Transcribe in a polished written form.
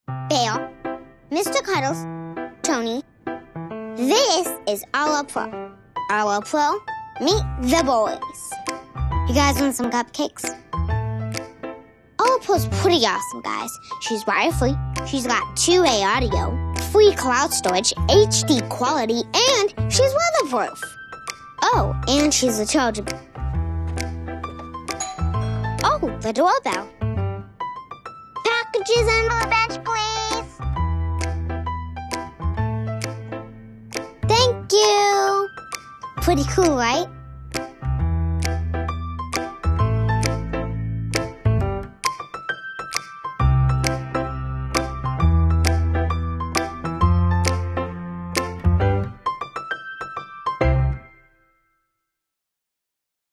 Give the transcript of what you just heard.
Bale, Mr. Cuddles, Tony. This is Alla Pro. Alla Pro, meet the boys. You guys want some cupcakes? Alla Pro's pretty awesome, guys. She's wire-free, she's got 2-way audio, free cloud storage, HD quality, and she's weatherproof. Oh, and she's rechargeable. Oh, the doorbell. Packages under the bench, please. Thank you. Pretty cool, right?